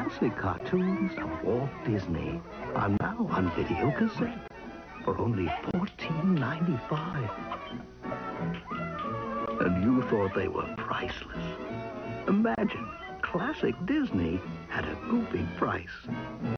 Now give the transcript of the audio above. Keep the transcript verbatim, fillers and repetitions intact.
classic cartoons of Walt Disney are now on video cassette for only fourteen ninety-five. And you thought they were priceless. Imagine, classic Disney at a goofy price.